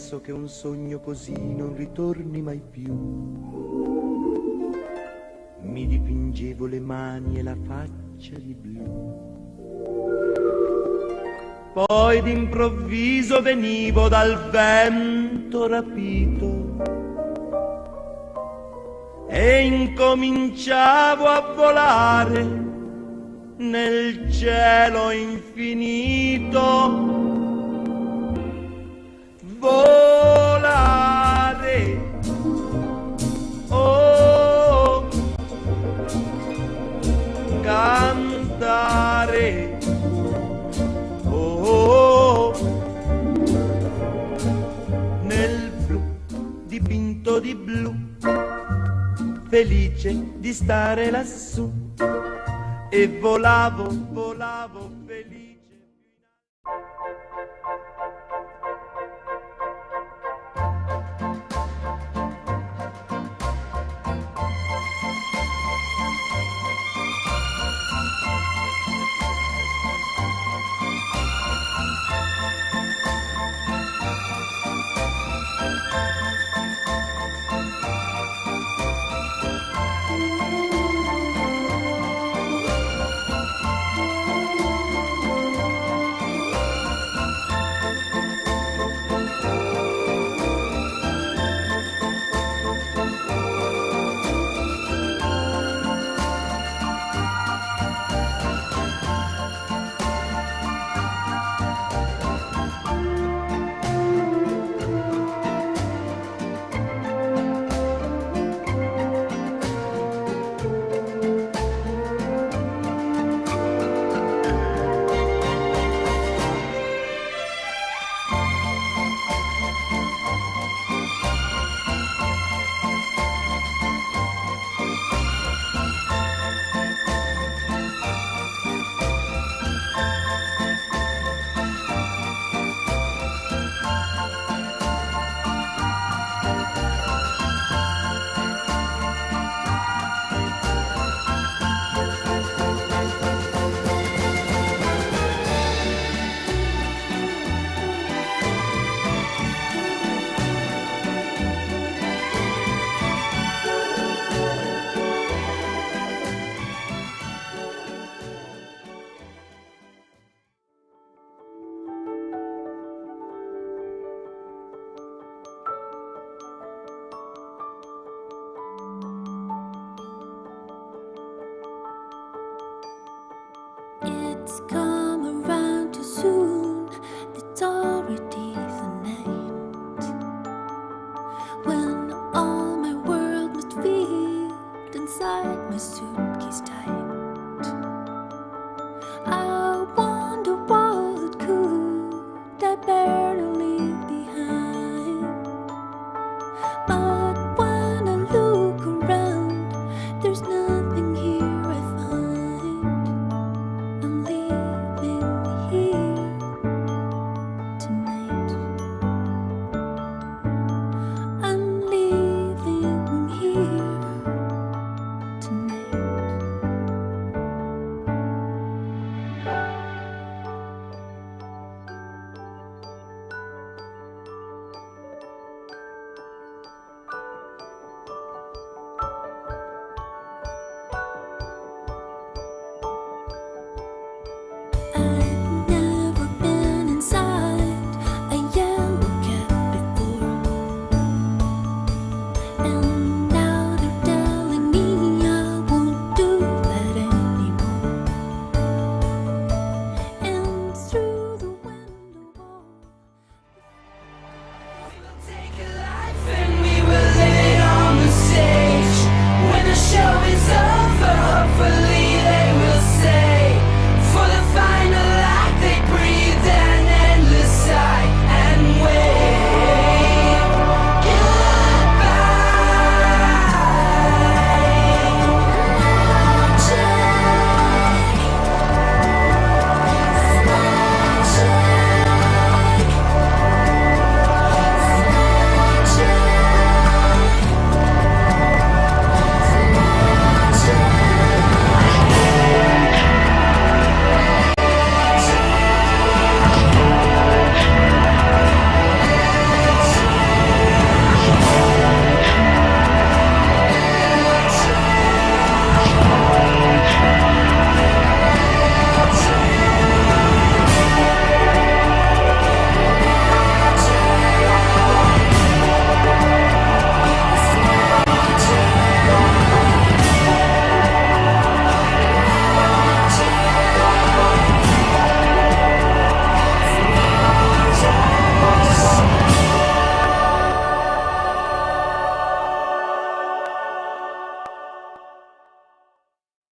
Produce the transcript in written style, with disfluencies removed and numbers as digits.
penso che un sogno così non ritorni mai più. Mi dipingevo le mani e la faccia di blu. Poi d'improvviso venivo dal vento rapito e incominciavo a volare nel cielo infinito. Volare, oh, cantare, oh, nel blu dipinto di blu, felice di stare lassù, e volavo, volavo felice. It's come around too soon, it's already the night when all my world must fit inside my suitcase tight.